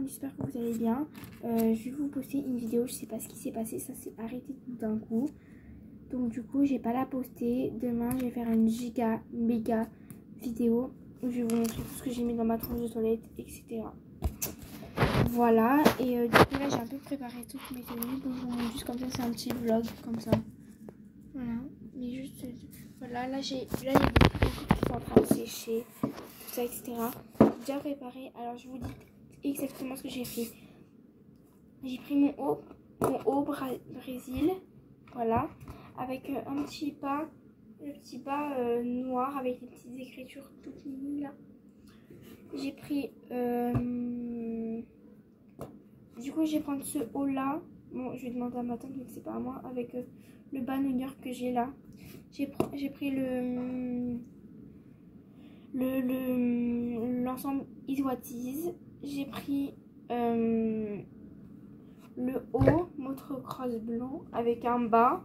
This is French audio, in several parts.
monde, j'espère que vous allez bien. Je vais vous poster une vidéo, je sais pas ce qui s'est passé, ça s'est arrêté tout d'un coup. Donc du coup, j'ai pas la poster. Demain, je vais faire une méga vidéo où je vais vous montrer tout ce que j'ai mis dans ma trousse de toilette, etc. Voilà, et du coup là, j'ai un peu préparé toutes mes tenues. Donc je vous montre juste comme ça, c'est un petit vlog comme ça. Voilà, mais juste, voilà, là, il y a beaucoup qui sont en train de sécher, tout ça, etc. J'ai déjà préparé, alors je vous dis exactement ce que j'ai fait. J'ai pris mon haut Brésil, voilà, avec un petit bas, le petit bas noir avec les petites écritures toutes minimes là. J'ai pris, du coup, je vais prendre ce haut là. Bon, je vais demander à ma tante, mais c'est pas à moi, avec le bas New York que j'ai là. J'ai pris l'ensemble Is What Is. J'ai pris le haut motocross blanc avec un bas.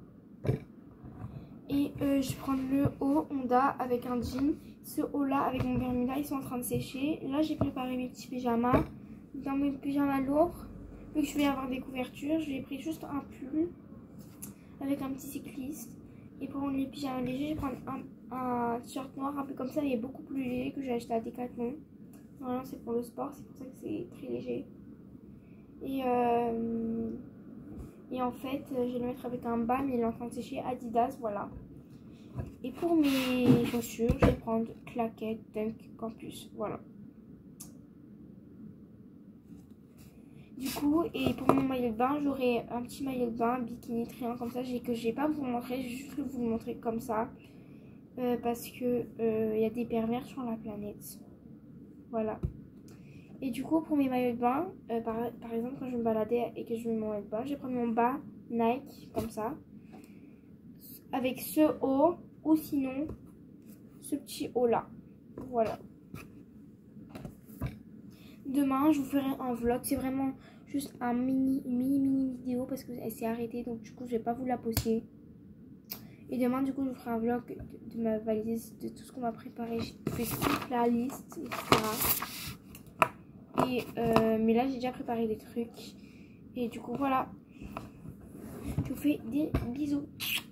Et je vais prendre le haut Honda avec un jean. Ce haut là avec mon Bermuda, ils sont en train de sécher. Là, j'ai préparé mes petits pyjamas. Dans mes pyjamas lourds, vu que je vais avoir des couvertures, j'ai pris juste un pull avec un petit cycliste. Et pour les pyjamas légers, je vais prendre un t-shirt noir un peu comme ça, il est beaucoup plus léger, que j'ai acheté à Decathlon. Normalement, c'est pour le sport, c'est pour ça que c'est très léger. Et en fait, je vais le mettre avec un bas, mais il est en train de sécher, Adidas, voilà. Et pour mes chaussures, je vais prendre claquettes Dunk Campus, voilà. Du coup, et pour mon maillot de bain, j'aurai un petit maillot de bain, bikini, triangle comme ça, que je vais pas vous montrer, je vais juste vous le montrer comme ça. Parce que y a des pervers sur la planète. Voilà. Et du coup, pour mes maillots de bain, par exemple, quand je me baladais et que je mets mon maillot de bain, je vais prendre mon bas Nike, comme ça. Avec ce haut, ou sinon, ce petit haut là. Voilà. Demain, je vous ferai un vlog. C'est vraiment juste un mini vidéo parce qu'elle s'est arrêtée. Donc, du coup, je vais pas vous la poster. Et demain, du coup, je vous ferai un vlog de ma valise, de tout ce qu'on m'a préparé. J'ai fait toute la liste, etc. Mais là, j'ai déjà préparé des trucs. Et du coup, voilà. Je vous fais des bisous.